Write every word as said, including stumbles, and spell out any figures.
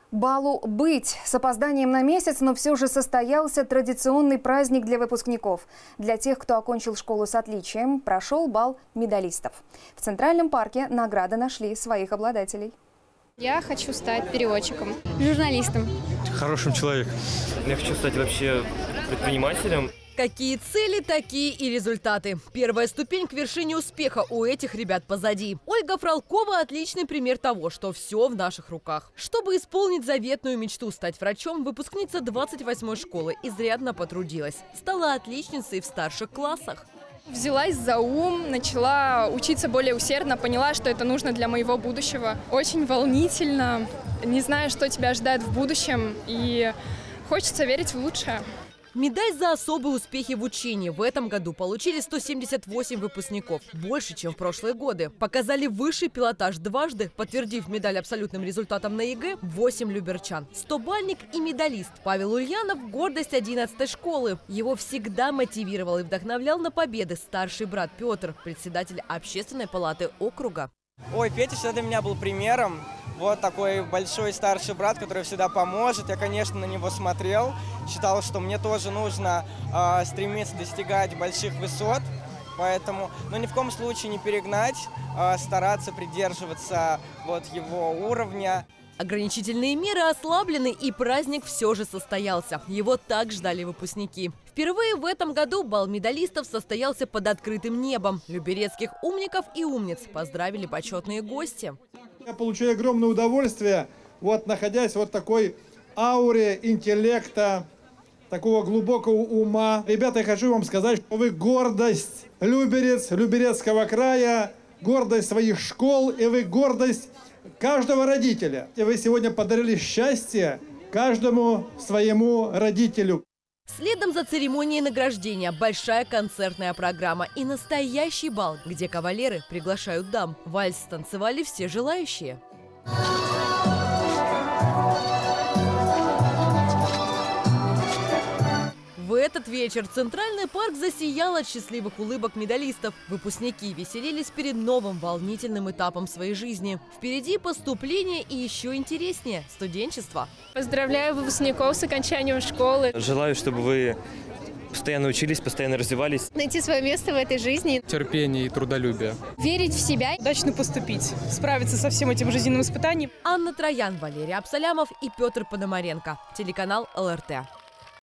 Балу быть. С опозданием на месяц, но все же состоялся традиционный праздник для выпускников. Для тех, кто окончил школу с отличием, прошел бал медалистов. В Центральном парке награды нашли своих обладателей. Я хочу стать переводчиком, журналистом. Хорошим человеком. Я хочу стать вообще предпринимателем. Какие цели, такие и результаты. Первая ступень к вершине успеха у этих ребят позади. Ольга Фролкова – отличный пример того, что все в наших руках. Чтобы исполнить заветную мечту стать врачом, выпускница двадцать восьмой школы изрядно потрудилась. Стала отличницей в старших классах. Взялась за ум, начала учиться более усердно, поняла, что это нужно для моего будущего. Очень волнительно, не знаю, что тебя ожидает в будущем, и хочется верить в лучшее. Медаль за особые успехи в учении в этом году получили сто семьдесят восемь выпускников. Больше, чем в прошлые годы. Показали высший пилотаж дважды, подтвердив медаль абсолютным результатом на ЕГЭ, восемь люберчан. стобальник и медалист Павел Ульянов – гордость одиннадцатой школы. Его всегда мотивировал и вдохновлял на победы старший брат Петр, председатель общественной палаты округа. Ой, Петя всегда для меня был примером. Вот такой большой старший брат, который всегда поможет. Я, конечно, на него смотрел. Считал, что мне тоже нужно э, стремиться достигать больших высот. Поэтому, но ни в коем случае не перегнать, э, стараться придерживаться вот его уровня. Ограничительные меры ослаблены, и праздник все же состоялся. Его так ждали выпускники. Впервые в этом году бал медалистов состоялся под открытым небом. Люберецких умников и умниц поздравили почетные гости. Я получаю огромное удовольствие, вот находясь вот в такой ауре интеллекта, такого глубокого ума. Ребята, я хочу вам сказать, что вы гордость Люберец, Люберецкого края, гордость своих школ, и вы гордость каждого родителя. И вы сегодня подарили счастье каждому своему родителю. Следом за церемонией награждения большая концертная программа и настоящий бал, где кавалеры приглашают дам. Вальс танцевали все желающие. В этот вечер Центральный парк засиял от счастливых улыбок медалистов. Выпускники веселились перед новым волнительным этапом своей жизни. Впереди поступление и еще интереснее – студенчество. Поздравляю выпускников с окончанием школы. Желаю, чтобы вы постоянно учились, постоянно развивались. Найти свое место в этой жизни. Терпение и трудолюбие. Верить в себя. Удачно поступить, справиться со всем этим жизненным испытанием. Анна Троян, Валерий Абсалямов и Петр Пономаренко. Телеканал эл эр тэ.